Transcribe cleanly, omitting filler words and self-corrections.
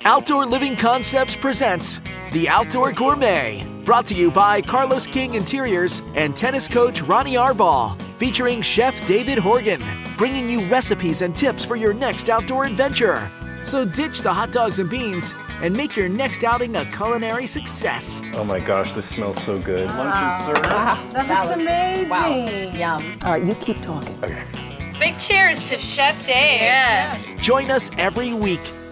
Outdoor Living Concepts presents The Outdoor Gourmet, brought to you by Carlos King Interiors and tennis coach Ronnie Arball, featuring Chef David Horgan, bringing you recipes and tips for your next outdoor adventure. So ditch the hot dogs and beans and make your next outing a culinary success. Oh my gosh, this smells so good. Lunch is served. That looks amazing. Wow. Yum. All right, you keep talking. Okay. Big cheers to Chef Dave. Yes. Join us every week